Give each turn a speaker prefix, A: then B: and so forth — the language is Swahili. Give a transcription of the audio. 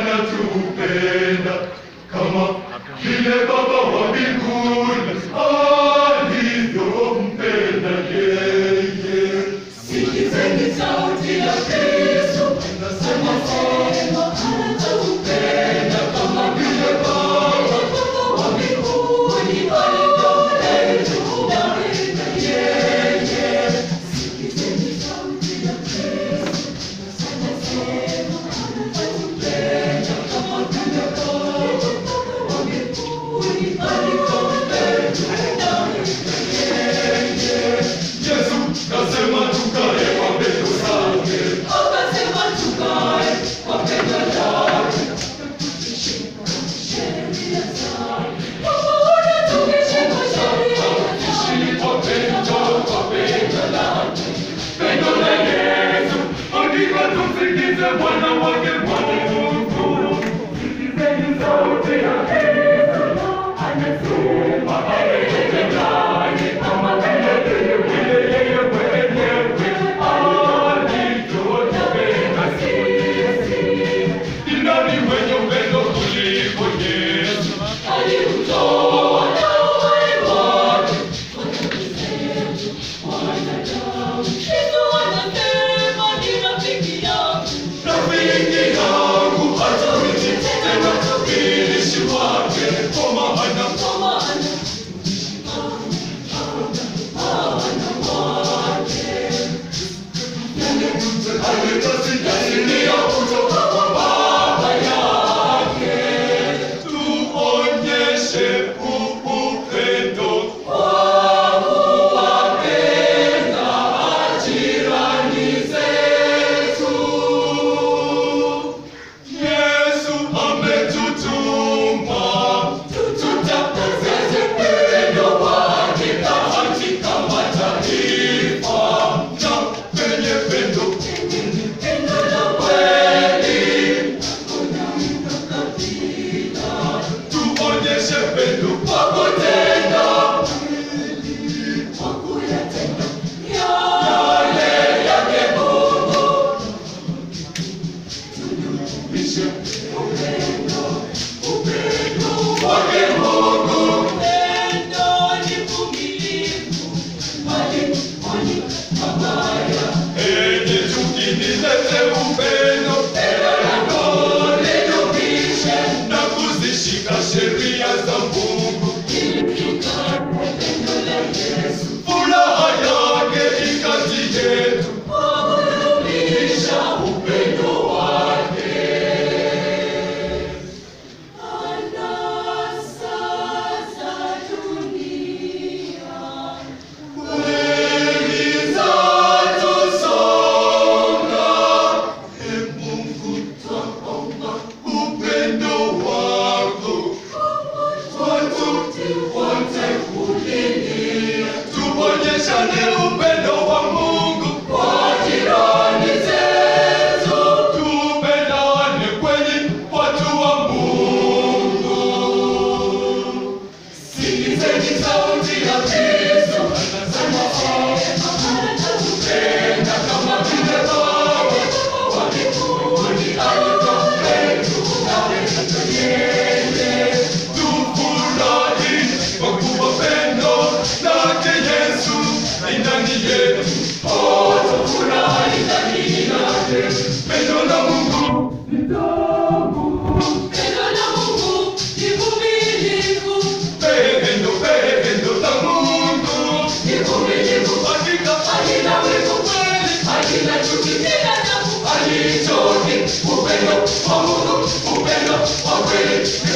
A: anatupenda kama vile Baba wa mbinguni alivyompenda yeye.
B: Sikizeni sauti ya Kristo, anasema anatupenda kama vile Baba wa mbinguni alivyompenda yeye. Sikizeni sauti ya Kristo, anasema anatupenda kama vile Baba wa mbinguni alivyopenda yeye.
A: Yesu kasema tukae kwa pendo lake,
B: Akasema tukae kwa pendo lake, tukishika sheria zake. Pamoja tukishika sheria zake,
A: kwa pendo lake, pendo la Yesu. Andika tumsikize Bwana wake Mungu. Sikizeni sauti ya Kristo, anasema anatupenda kama vile yeye mwenyewe alivyotupenda sisi. Ni nani mwenye upendo kuliko Yesu?
B: alimtoa na uhai wake kwa dhambi zetu wanadamu. Yesu anasema ni rafiki yangu,
A: Rafiki yangu hatuishi tena tumishi wake, kwa maana
B: kwa maana
A: alikasikia kutoka kwa Baba yake. Tuonyeshe upendo kwa kuwapenda jirani zetu. Yesu ametutuma tutangaze upendo wake katika mataifa, na penye pendo
B: pendo la
A: kweli tuonyeshe pendo kwa kutenda
B: kwa kuyatenda
A: yale yake Mungu. Tudumishe upendo wake Mungu.
B: upendo ni uvumilivu, bali honi mabaya.
A: Enye tukinilete upendo, lidumishe na kuzishika sheria za Mungu.
B: Pendo la Yesu
A: Furaha yake ikati yetu,
B: hudumisha
A: upendo wake.
B: anasa za dunia.
A: Kweli zatusonga, e Mungu twaomba upendo wako watu wote kulilia. Tuonyeshane upendo wa Mungu kwa jirani zetu, tupendane kweli watu wa Mungu. Sikizeni sauti ya Kristo, anasema anatupenda kama vile Baba wa mbinguni alivyopenda yeye. Tufurahi kwa kuwa pendo lake Yesu ni ndani yetu. Oh, tufurahi ndani yake. Pendo la Mungu ni tamu,
B: Pendo la Mungu ni vumilivu,
A: pendo la Mungu
B: ni vumilivu,
A: hakika
B: halina wivu,
A: kweli
B: halina chuki, binadamu
A: alichoki. Upendo wa Mungu, upendo wa kweli.